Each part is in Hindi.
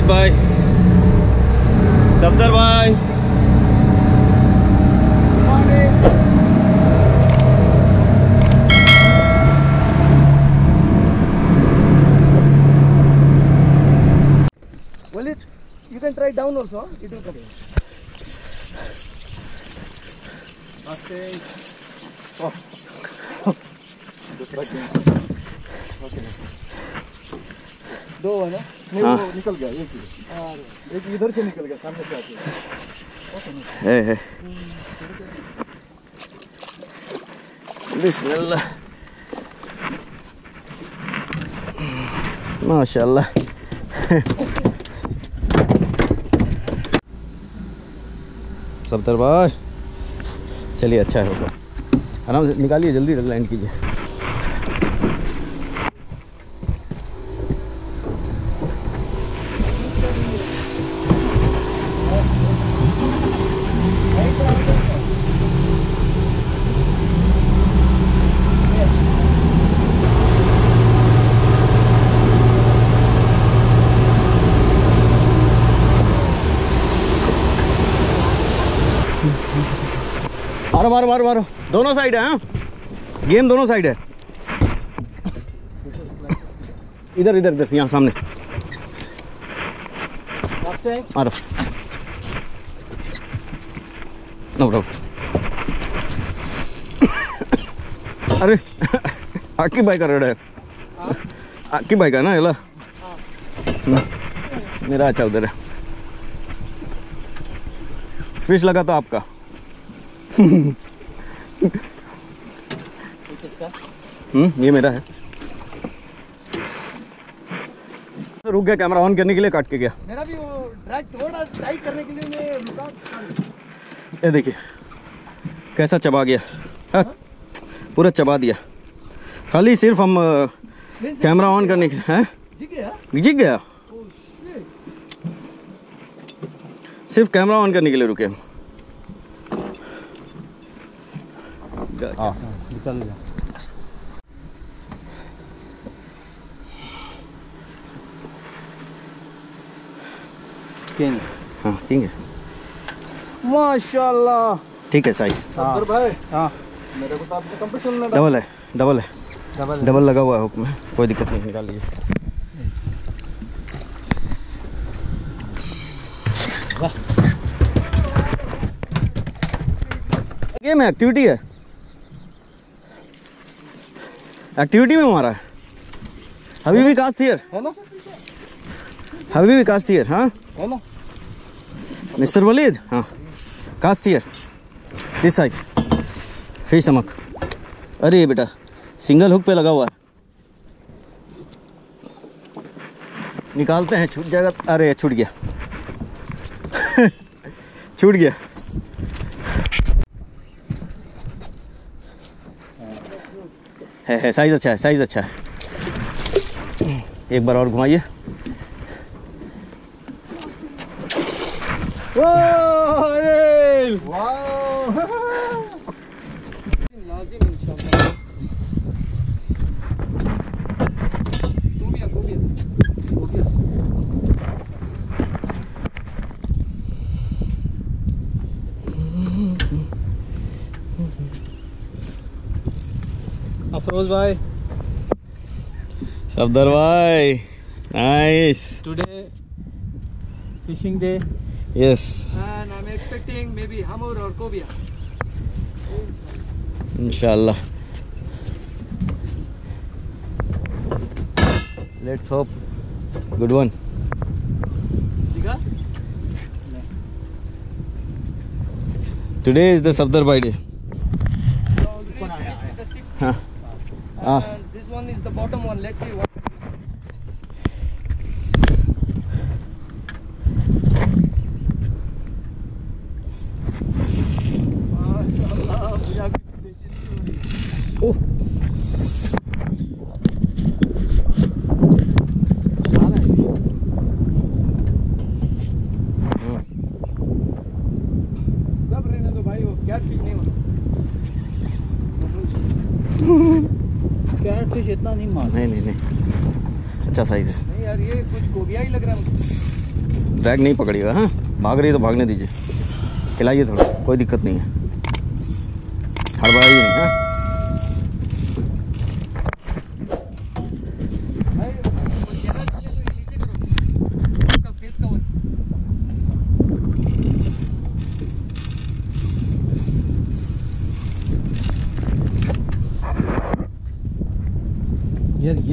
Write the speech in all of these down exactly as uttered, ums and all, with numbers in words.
भाई, सफदर भाई, Well, it, you can try down also, huh? It will come. Okay. Oh. दूसरा गेम. Okay. दो है ना? नहीं वो निकल गया एक ही. एक इधर से निकल गया सामने से आके. है है. बिस्मिल्लाह. माशाल्लाह. सफदर भाई, चलिए अच्छा होगा. आराम से निकालिए, जल्दी लैंड कीजिए. मारो मारो मारो मारो, दोनों साइड है. हाँ, गेम दोनों साइड है. इधर इधर इधर, यहाँ सामने मारो. No bro. अरे आकी भाई का रेड है. आकी भाई का ना येला. मेरा अच्छा उधर है. फिश लगा तो आपका. हम्म, ये मेरा है. तो रुक गया कैमरा ऑन करने के लिए, काट के गया. मेरा भी वो ड्रैग थोड़ा टाइट करने के लिए मैं रुका. ये देखिए कैसा चबा गया. हाँ, पूरा चबा दिया. खाली सिर्फ हम कैमरा ऑन करने के लिए. हैं, जीत गया. सिर्फ कैमरा ऑन करने के लिए रुके हम. हाँ, निकल गया. किंग. हाँ किंग है. माशाल्लाह. ठीक है साइज. सफदर भाई. हाँ, मेरे को तो आपके कंपटीशन में डबल है. डबल है. डबल डबल लगा हुआ है हुक में. कोई दिक्कत नहीं, निकाल लीजिए. गेम है, एक्टिविटी है. एक्टिविटी में मारा है. अभी भी कास्ट हियर है ना. अभी भी कास्ट हियर. हाँ है ना मिस्टर वलीद. हाँ, cast here this side. Fish चमक. अरे बेटा सिंगल हुक पे लगा हुआ है. निकालते हैं, छूट जाएगा. अरे छूट गया. छूट गया. है है साइज अच्छा है. साइज अच्छा है. एक बार और घुमाइए. अफरोज भाई. सफदर भाई, nice. Today fishing day. Yes. And I'm expecting maybe hamur or cobia. Inshallah. Let's hope. Good one. Diga? Today is the Safdar bhai day. Huh. Ah. And this one is the bottom one. Let's see what. Oh. सब रहने दो भाई, वो कैटफिश नहीं मार. कैटफिश इतना नहीं मार. नहीं नहीं नहीं, अच्छा साइज है. नहीं यार, ये कुछ कोबिया ही लग रहा है मुझे. ड्रैग नहीं पकड़िएगा। हाँ, भाग रही है तो भागने दीजिए, खिलाइए थोड़ा, कोई दिक्कत नहीं है, हड़बड़ाइए नहीं। हाँ, यार ये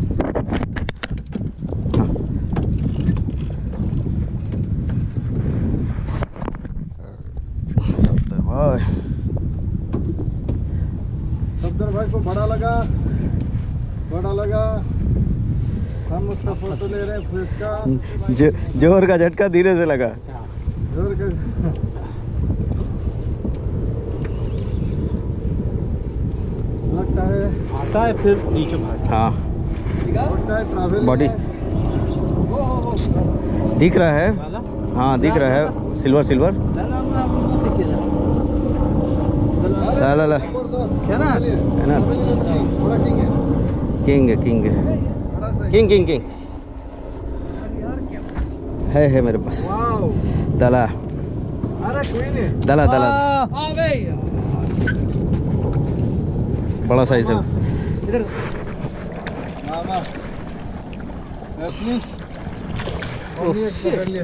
सफदर भाई को बड़ा लगा, बड़ा लगा। हम उसका फोटो ले रहे हैं फिश का। जो, जोर का झटका धीरे से लगा। जोर का लगता है आता है फिर नीचे भाग। हाँ, लगता है ट्रैवल बॉडी दिख रहा है। हाँ, दिख रहा है, सिल्वर सिल्वर। ला ला ला, क्या ना है ना, थोड़ा किंग है, किंग है, किंग है, किंग किंग किंग है है मेरे पास। वाओ, दला अरे क्वीन है, दला दला, बड़ा साइज है। इधर मामा प्लीज मम्मी एक पकड़ लिया।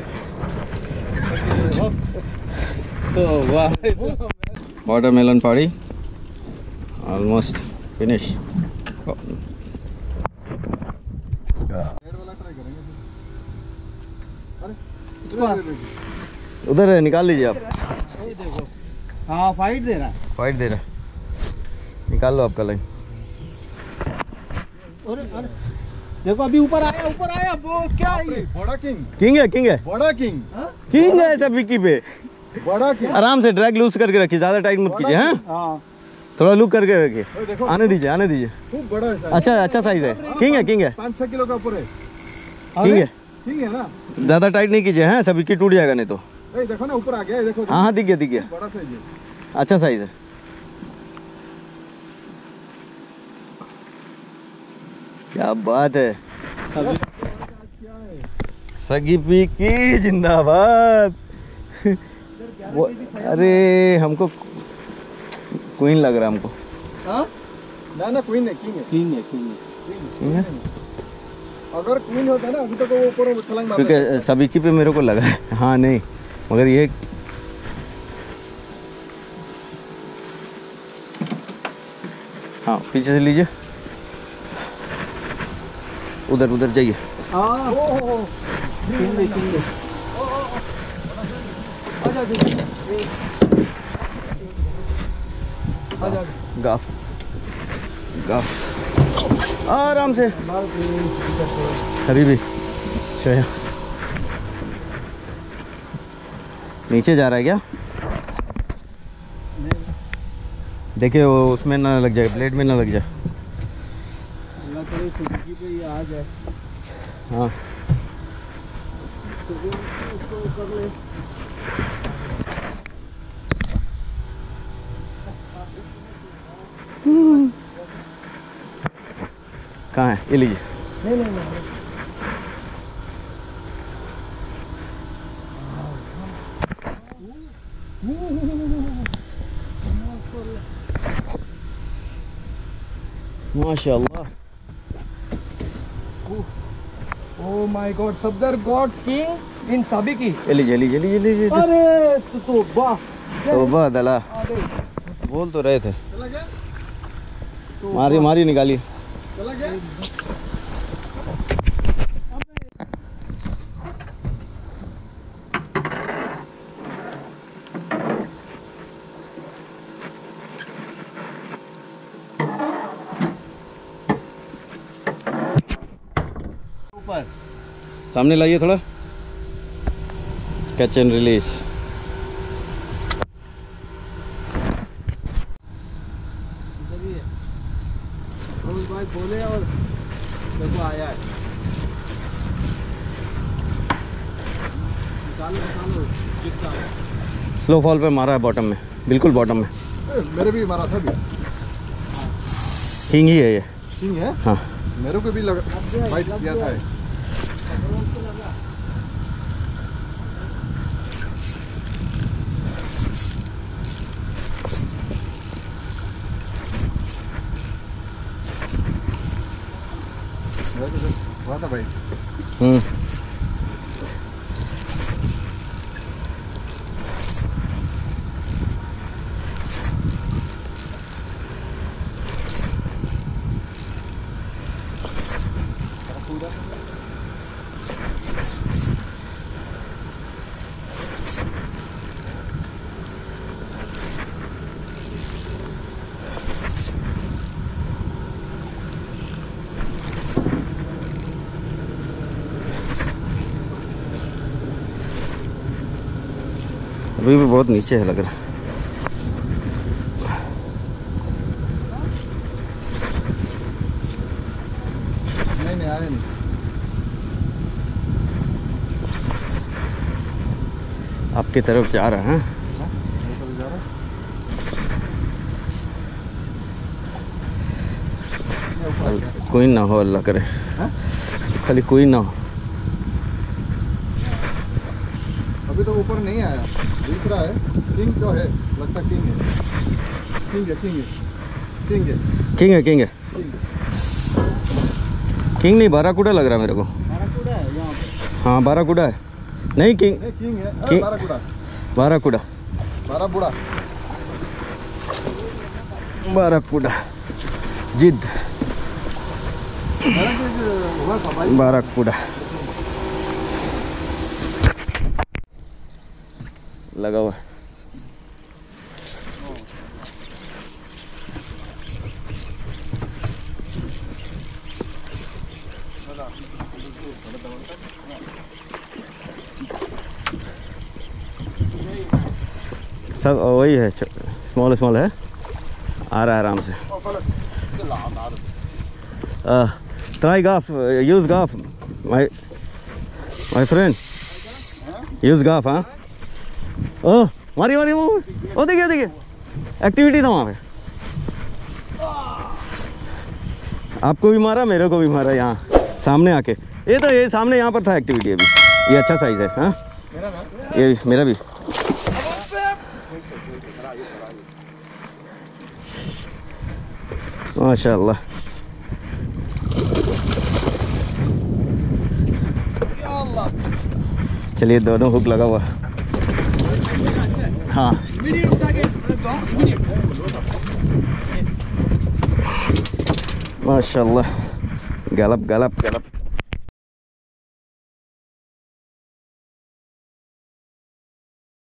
तो वाह, वाटरमेलन पाड़ी ऑलमोस्ट फिनिश। उधर है, निकाल लीजिए आप। देखो, हाँ फाइट दे रहा है, फाइट दे रहा है, निकाल लो आपका लाइन। अरे अरे देखो अभी ऊपर आया, ऊपर आया। वो क्या है ये? बड़ा किंग, किंग है, किंग है, बड़ा किंग, किंग है सब विकी पे। बड़ा किंग। आराम से ड्रैग लूज करके रखिए, ज्यादा टाइट मत कीजिए। हाँ, हाँ थोड़ा लूज करके रखिए, देखो, आने दीजिए, आने दीजिए। खूब बड़ा है। अच्छा अच्छा साइज है, किंग है, किंग है, पाँच छह किलो का ऊपर है, किंग है। किंग है ना। ज्यादा टाइट नहीं कीजिए, हाँ, सब विकी टूट जाएगा नहीं तो। ए, देखो ना ऊपर आ गया है, देखो। हाँ हाँ, दिख गया, दिख गया, बड़ा साइज है। अच्छा साइज है। क्या बात है, सगी विकी जिंदाबाद। वो अरे हमको क्वीन लग रहा है हमको। ना ना क्वीन है, किंग है, किंग है, किंग किंग है? अगर क्वीन होता ना अभी तक वो ऊपर छलांग मारता। क्योंकि सबिकी पे मेरे को लगा है। हाँ नहीं, मगर ये हाँ, पीछे से लीजिए, उधर उधर जाइए। हाँ, ओ हो, किंग है, किंग है। आजा आजा, गाफ गाफ, आराम से, अभी भी श्रेया नीचे जा रहा है क्या? देखिए वो उसमें ना लग जाए, ब्लेड में ना लग जाए। अल्लाह करे सुजुकी पे ये आ जाए। हाँ, उसको कर ले। कहाँ है? ये लीजिए। नहीं नहीं नहीं, माशाल्लाह। Oh my god, Safdar god king इन सभी की। ये लीजिए, लीजिए, लीजिए, लीजिए। अरे तो तो वाह, तौबा दला, बोल तो रहे थे। चला गया, मारी मारी निकालिए। चला गया। ऊपर सामने लाइए थोड़ा, कैच एंड रिलीज। भाई बोले और देखो आया है। निकालो निकालो, कितना स्लो फॉल पे मारा है, बॉटम में, बिल्कुल बॉटम में। मेरे भी मारा था भी। किंग ही है ये। किंग है? हाँ, मेरे को भी लगा फाइट किया था। रहा था भाई। हम्म अभी भी बहुत नीचे है लग रहा है। नहीं नहीं आए नहीं। आपकी तरफ जा रहा है। हाँ, ऊपर जा रहा है। कोई ना हो, अल्लाह करे। हाँ? खाली कोई ना हो। अभी तो ऊपर नहीं आया, दिख रहा है। किंग जो है, लगता किंग है। किंग है, किंग है, किंग है, किंग है, किंग है। किंग है। किंग नहीं, बाराकूडा लग रहा है मेरे को। बाराकूडा है यहाँ पे। हाँ बाराकूडा है। नहीं किंग, नहीं किंग है। अरे किंग- बाराकूडा, बाराकूडा, बाराबूड़ा। बाराकूडा जिद मेरा कुछ हुआ था भाई। बाराकूडा लगा हुआ है। सब वही है, स्मॉल स्मॉल है, आ रहा है आराम से। Try gaff, use gaff my my friend, use gaff. हाँ ओ मारी मारी वो, ओ देखिए देखिए एक्टिविटी था वहाँ पे। आपको भी मारा, मेरे को भी मारा यहाँ सामने आके। ये तो ये सामने यहाँ पर था एक्टिविटी अभी। ये अच्छा साइज है। हाँ ये भी, मेरा भी। माशाल्लाह। चलिए दोनों हुक लगा हुआ। हाँ माशाल्लाह, गलप गलप गलप।